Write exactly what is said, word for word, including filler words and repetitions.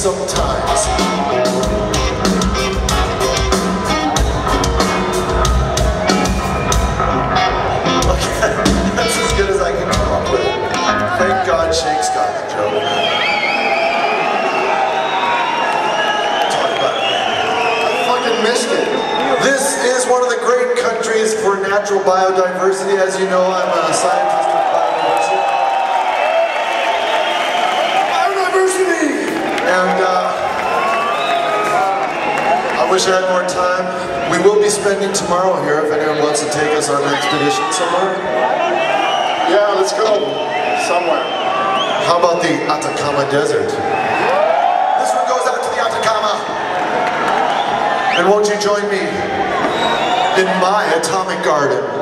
sometimes. Okay, that's as good as I can come up with. Thank God Shake's got the joke. Talk about it. I fucking missed it. This is one of the great countries for natural biodiversity. As you know, I'm a scientist of biodiversity. Biodiversity! And uh, I wish I had more time. We will be spending tomorrow here if anyone wants to take us on an expedition somewhere. Yeah, let's go. Somewhere. How about the Atacama Desert? This one goes out to the Atacama. And won't you join me in my atomic garden?